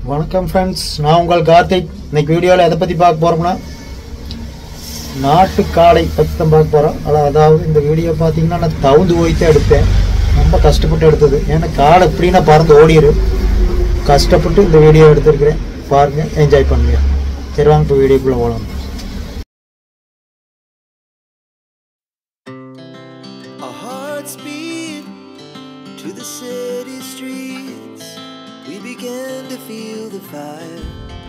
வணக்கம் ஃப்ரெண்ட்ஸ், நான் உங்கள் கார்த்திக். இன்னைக்கு வீடியோவில் எதை பற்றி பார்க்க போகிறோம்னா நாட்டு காடை பற்றி தான் பார்க்க போகிறோம். அதாவது இந்த வீடியோ பார்த்தீங்கன்னா நான் தவுந்து போய்த்தான் எடுத்தேன். ரொம்ப கஷ்டப்பட்டு எடுத்தது. ஏன்னா காடை எப்படின்னா பறந்து ஓடிடு. கஷ்டப்பட்டு இந்த வீடியோ எடுத்துருக்கிறேன். பாருங்கள், என்ஜாய் பண்ணுங்க. சரி வாங்க இப்போ வீடியோக்குள்ளே போகலாம். To the city streets, we began to feel the fire.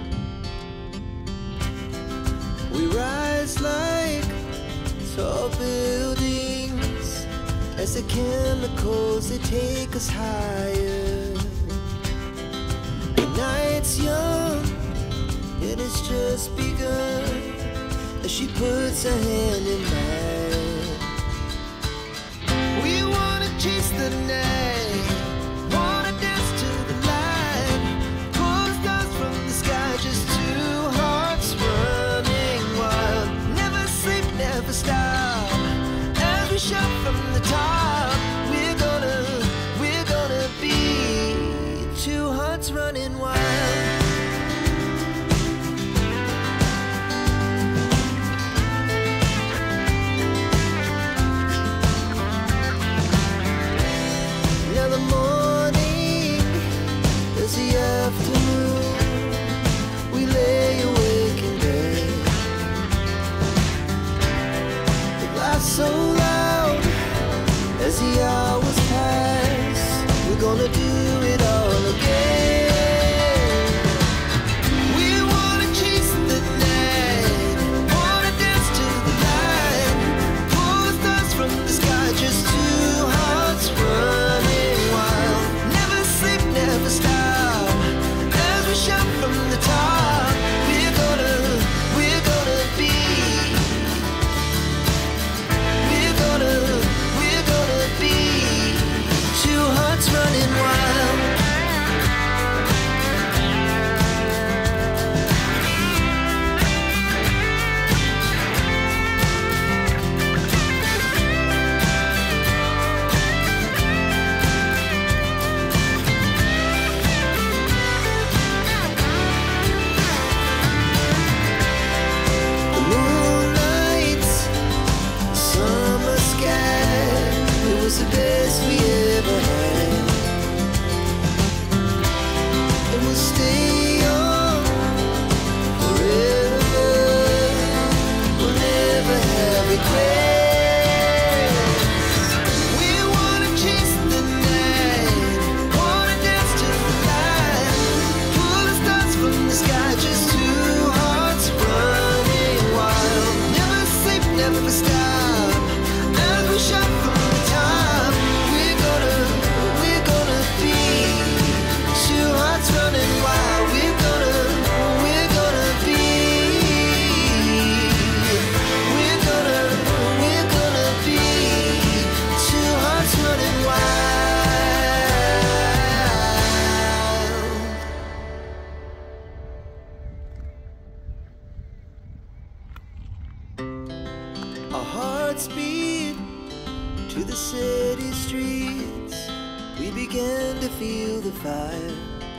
We rise like tall buildings as the chemicals they take us higher. The night's young and it's just begun as she puts her hand in mine. We wanna chase the night, wanna dance to the light, pull the stars from the sky, just two hearts running wild. Never sleep, never stop, as we shout from the top. We're gonna be two hearts running wild. So loud as the hours pass, we're gonna do it all again. We wanna chase the night, wanna dance to the light, pull the stars from the sky, just two hearts running wild. Never sleep, never stop, as we shout from the top. We're gonna be two hearts running wild. The moonlight, summer sky, it was the best we ever had. And we'll stay young forever, we'll never have regrets. We wanna chase the night, wanna dance to the light, pull the stars from the sky, just two hearts running wild. Never sleep, never stop, as we shout from the top. We're gonna be two hearts running wild. We're gonna be two hearts running wild. Our hearts beat to the city streets, we began to feel the fire.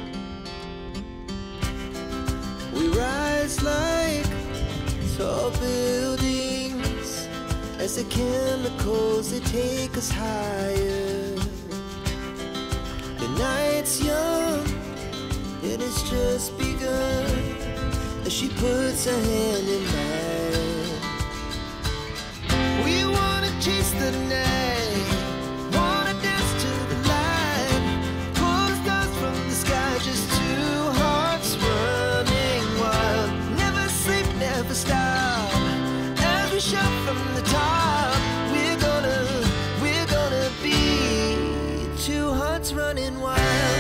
We rise like tall buildings as the chemicals they take us higher. The night's young and it's just begun as she puts her hand in mine. We wanna chase the night, wanna dance to the light, pull the stars from the sky, just two hearts running wild. Never sleep, never stop, as we shout from the top. We're gonna be two hearts running wild.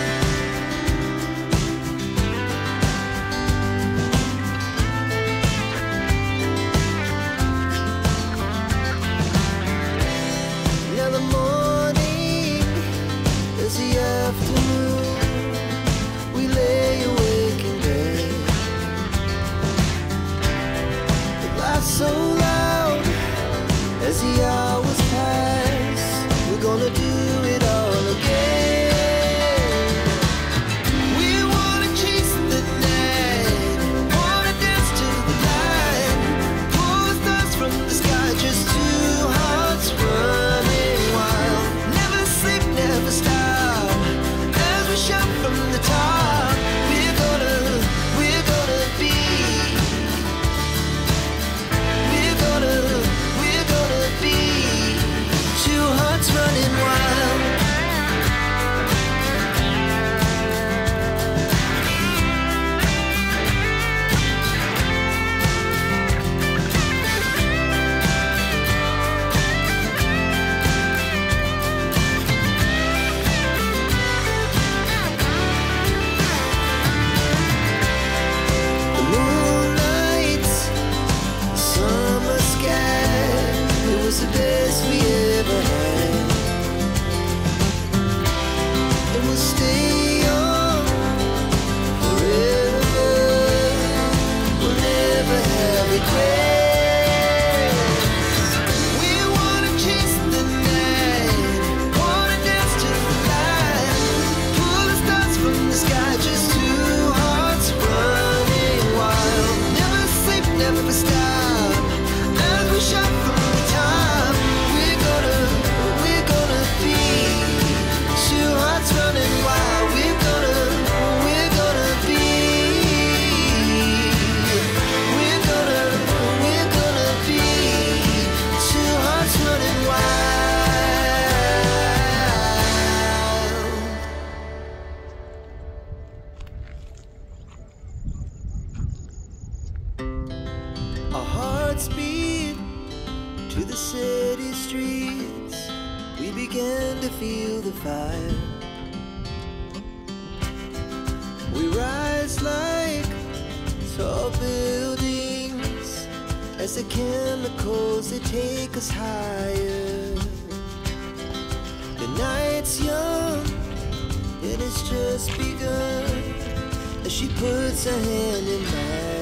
the sky, just two hearts running wild. Never sleep, never stop. As we shout from the top, we're gonna be two hearts running wild. We're gonna be. We're gonna be two hearts running wild. Our hearts beat to the city streets. We began to feel the fire. We rise like tall buildings as the chemicals, they take us higher. The night's young and it's just begun as she puts her hand in mine.